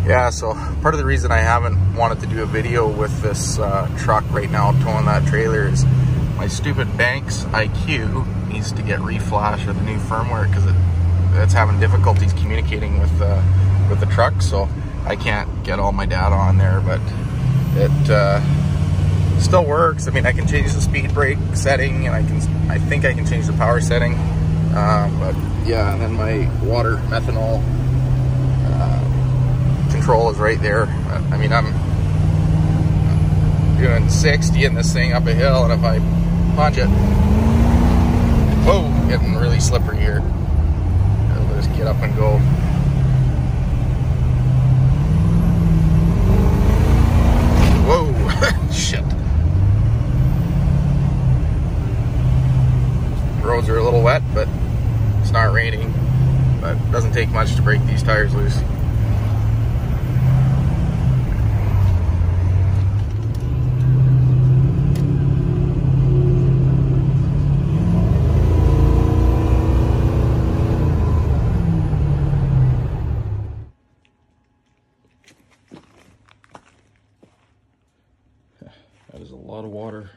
Yeah, so part of the reason I haven't wanted to do a video with this truck right now towing that trailer is my stupid Banks IQ needs to get reflash with the new firmware because it's having difficulties communicating with the truck, so I can't get all my data on there, but it still works. I mean, I can change the speed brake setting, and I think I can change the power setting, but yeah, and then my water methanol control is right there. I mean, I'm doing 60 in this thing up a hill, and if I punch it, whoa, getting really slippery here. I'll just get up and go. Whoa, shit. Roads are a little wet, but it's not raining. But it doesn't take much to break these tires loose. That is a lot of water.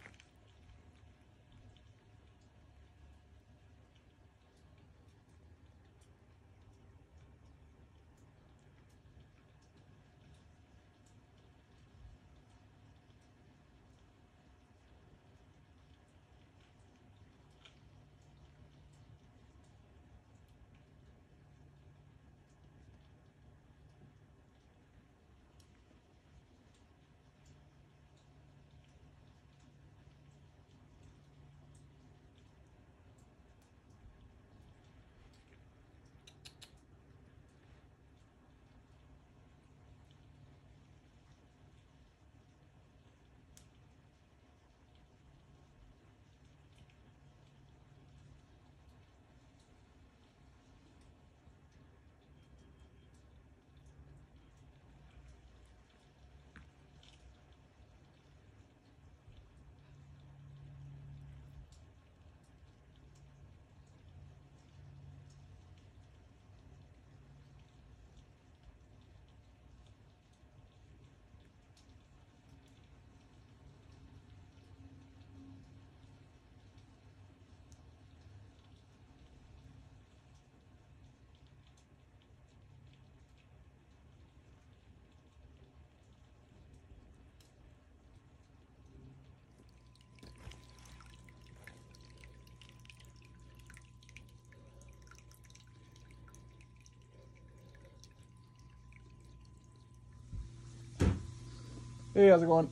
Hey, how's it going?